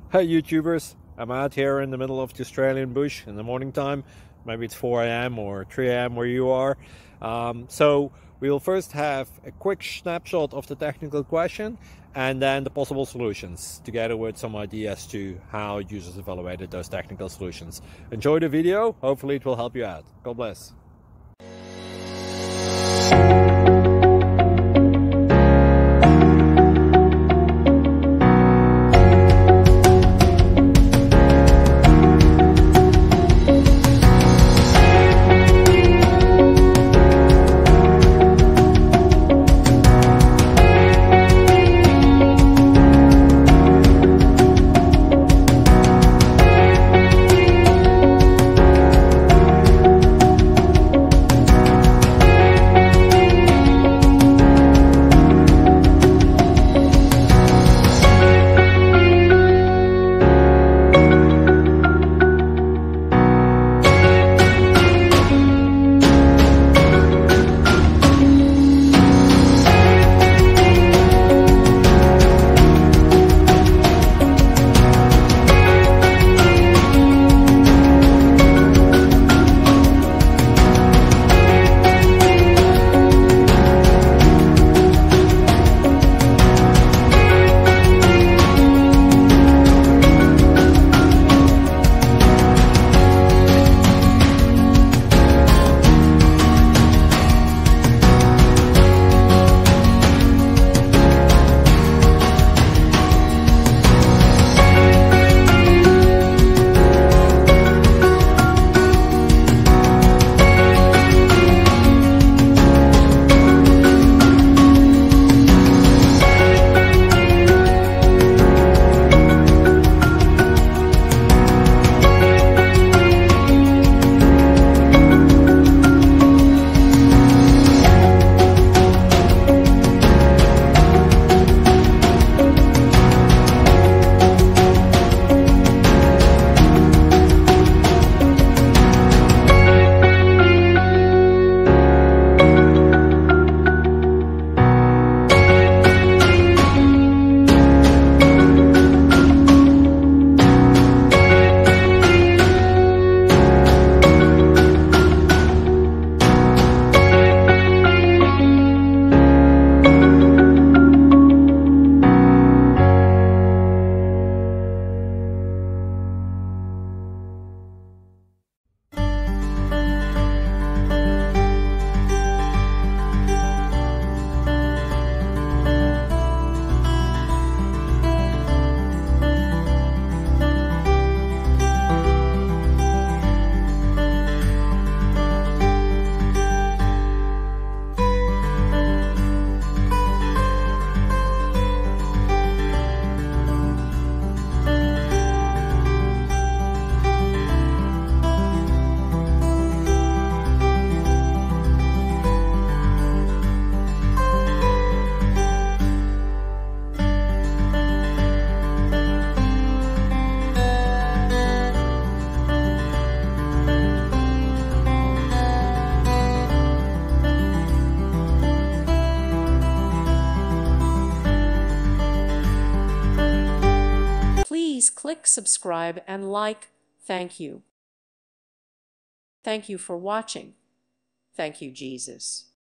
Hey YouTubers, I'm out here in the middle of the Australian bush in the morning time. Maybe it's 4 a.m. or 3 a.m. where you are. So we'll first have a quick snapshot of the technical question and then the possible solutions, together with some ideas to how users evaluated those technical solutions. Enjoy the video, hopefully it will help you out. God bless. Please click subscribe and like. Thank you. Thank you for watching. Thank you, Jesus.